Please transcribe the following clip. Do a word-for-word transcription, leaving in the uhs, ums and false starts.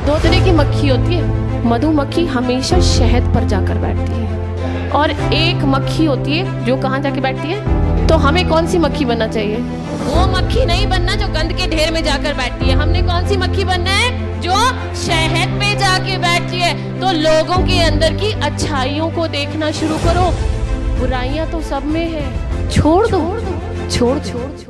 दो तरह की मक्खी होती है। मधुमक्खी हमेशा शहद पर जाकर बैठती है और एक मक्खी होती है जो कहाँ जाके बैठती है। तो हमें कौन सी मक्खी बनना चाहिए? वो मक्खी नहीं बनना जो गंद के ढेर में जाकर बैठती है। हमने कौन सी मक्खी बनना है? जो शहद पे जाके बैठती है। तो लोगों के अंदर की अच्छाइयों को देखना शुरू करो। बुराइयां तो सब में है, छोड़ दो, छोड़ छोड़ छोड़।